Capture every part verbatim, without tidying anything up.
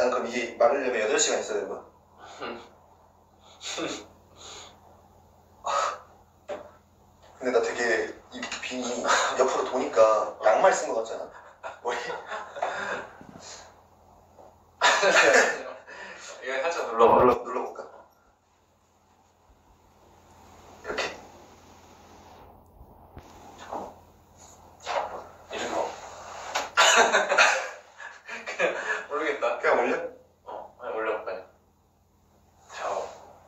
난 그럼 이게 마르려면 여덟 시간 있어야 되는 거야? 근데 나 되게 이 빈이 옆으로 도니까 양말 쓴 거 같잖아. 머리. 이거 살짝 눌러봐. 눌러, 눌러볼까? 이렇게. 이런 거. 그냥 모르겠다. 그냥 올려? 어, 그냥 올려 빨리. 자.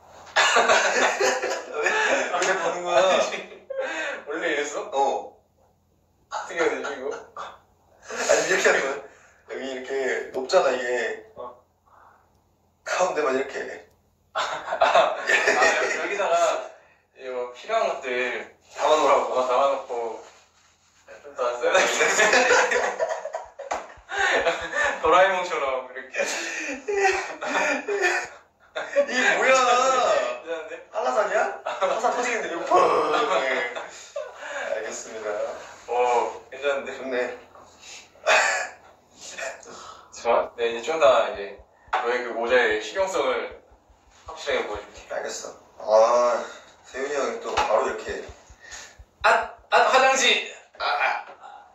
왜? 왜 보는 거야? 원래 이랬어? 어. 어떻게 해야 되지 이거? 아니 이렇게 하는 거야. 여기 이렇게 높잖아 이게. 어. 가운데만 이렇게. 아, 아 여기, 여기다가 이거 필요한 것들 담아놓으라고. 어, 담아놓고 좀 더 써야 되겠네. 도라에몽처럼 이렇게. 이게 뭐야? 괜찮은데? 한라산이야? 한라산 터지겠는데 이거 펑. 네. 알겠습니다. 오, 괜찮은데? 좋네. 좋아? 네, 이제 좀 더 이제 너의 그 모자의 실용성을 확실하게 보여줄게. 알겠어. 아, 세윤이 형이 또 바로 이렇게. 아! 아! 화장실! 아! 아.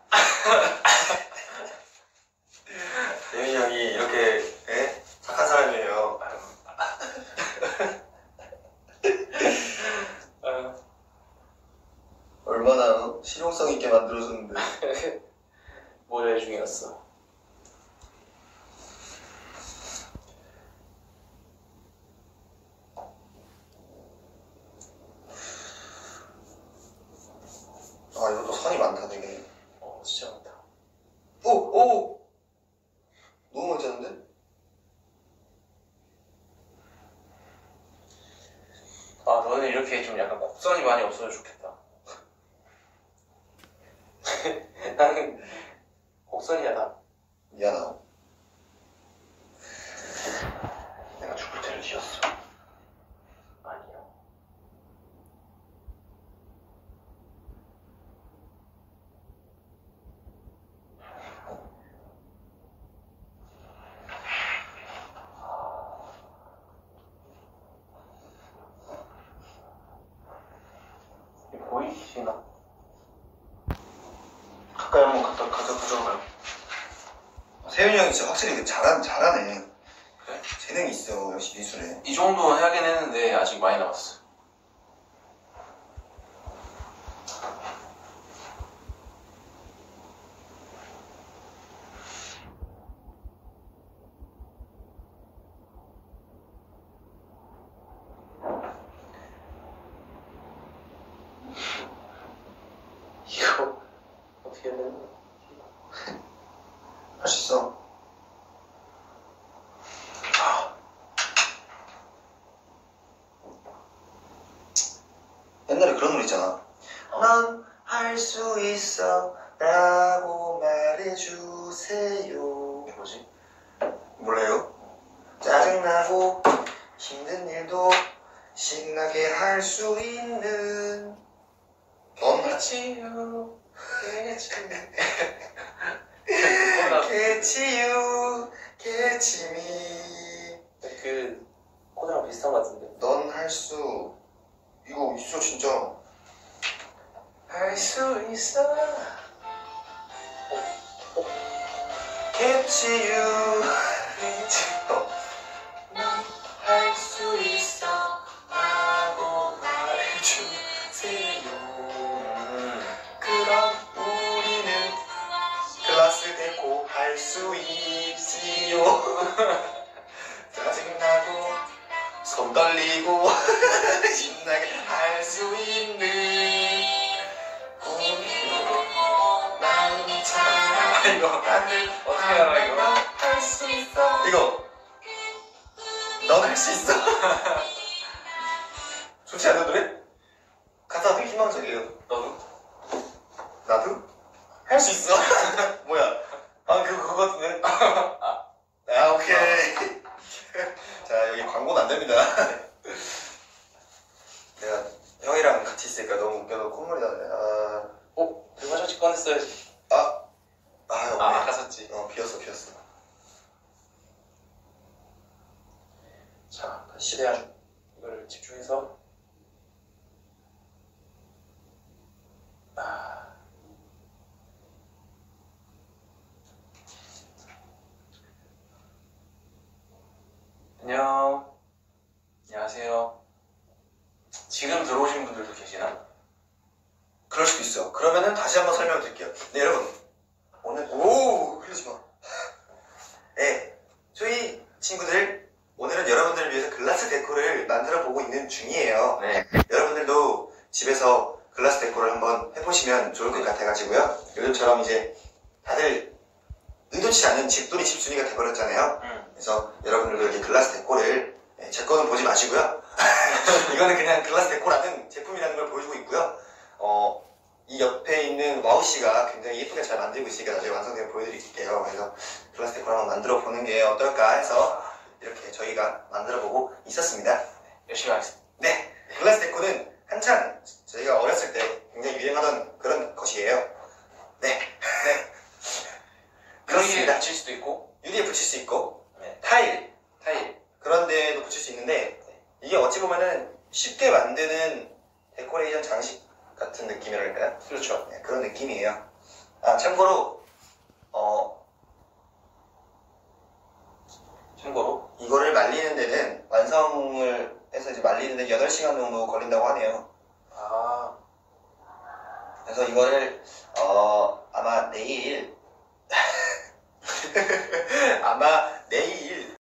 세윤이 형이 이렇게, 예? 착한 사람이에요. 아. 얼마나 실용성 있게 만들어줬는데. 모자의 중이었어. 아, 이것도 선이 많다, 되게. 어, 진짜 많다. 오! 오! 너무 괜찮은데? 아, 너는 이렇게 좀 약간 곡선이 많이 없어도 좋겠다. 나는 곡선이야, 나. 미안하다. 내가 죽을 죄를 지었어. 아니요. 이거 보이시나? 가까이 한번 갖다, 가져, 가져가요. 세윤이 형이 진짜 확실히 잘하, 잘하네. 그래? 재능이 있어, 역시 미술에. 이 정도 하긴 했는데 아직 많이 남았어. 이거 어떻게 해야 되는 거야? 할 수 있어. 옛날에 그런 노래 있잖아. 넌 할 수 있어 라고 말해주세요. 이게 뭐지? 몰라요? 짜증나고 힘든 일도 신나게 할 수 있는 넌 개치유 개치유 개치유 개치미 그 코드랑 비슷한 것 같은데. 넌 할 수 이거 있어 진짜. 할 수 있어. 개치유 할 수 있어 라고 말해주세요. 그럼 우리는 클래스 데코 할 수 있지요. 짜증나고 손 떨리고 신나게 할 수 있는 꿈처럼 이거 하늘 어떻게 알아 이거? 할 수 있어. 이거 넌 할 수 있어. 좋지 않아 노래? 가사가 되게 희망적이에요. 너도? 나도? 할 수 있어. 뭐야? 아 그거 그거 같은데? 아 오케이. 자 여기 광고는 안 됩니다. 내가 형이랑 같이 있으니까 너무 웃겨서 콧물이 나네. 아, 어? 그 화장실 꺼냈어야지. 아, 아, 아, 없네. 아까 썼지. 어 비었어 비었어. 최대한 이걸 집중해서 아... 안녕. 안녕하세요. 지금 들어오신 분들도 계시나? 그럴 수도 있어. 그러면은 다시 한번 설명을 드릴게요. 네, 여러분. 오늘, 오! 흘리지 마. 네, 저희 친구들, 오늘은 여러분들을 위해서 글라스 데코를 만들어 보고 있는 중이에요. 네. 여러분들도 집에서 글라스 데코를 한번 해보시면 좋을 것 같아가지고요. 요즘처럼 이제 다들 의도치 않은 집돌이 집순이가 돼버렸잖아요. 응. 그래서 여러분들도 이렇게 글라스 데코를, 네, 제 거는 보지 마시고요. 이거는 그냥 글라스 데코라는 제품이라는 걸 보여주고 있고요. 어, 이 옆에 있는 와우씨가 굉장히 예쁘게 잘 만들고 있으니까 나중에 완성되면 보여드릴게요. 그래서 글라스 데코를 한번 만들어 보는 게 어떨까 해서 이렇게 저희가 만들어 보고 있었습니다. 열심히 하겠습니다. 네, 글라스 데코는 한창 저희가 어렸을 때 굉장히 유행하던 그런 것이에요. 네, 네. 유리에 그렇습니다. 붙일 수도 있고, 유리에 붙일 수 있고, 네. 타일, 타일. 그런 데도 붙일 수 있는데, 이게 어찌 보면은 쉽게 만드는 데코레이션 장식 같은 느낌이랄까요? 그렇죠. 네, 그런 느낌이에요. 아, 참고로, 어, 참고로 이거를 말리는 데는 완성을 해서 이제 말리는 데 여덟 시간 정도 걸린다고 하네요. 아, 그래서 이거를, 어, 아마 내일, 아마 내일